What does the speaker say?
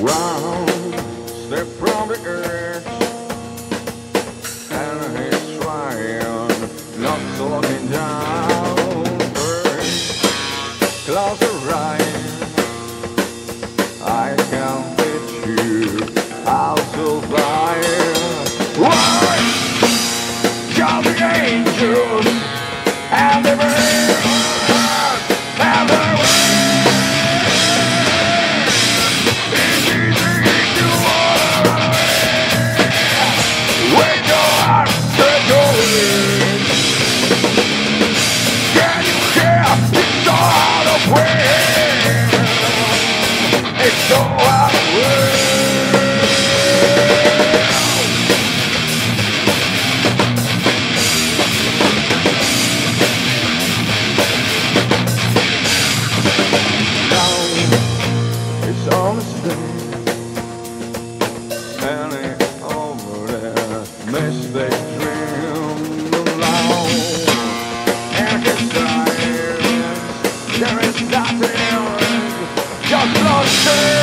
One step from the edge, and he's trying not to looking down. Close your eyes, I can teach you how to fly. Why? Call the angels and the birds and the it's all out of way. Now it's on the stage, and it's over there. Mistakes dream alone, and his eyes, there is nothing. Just lost it.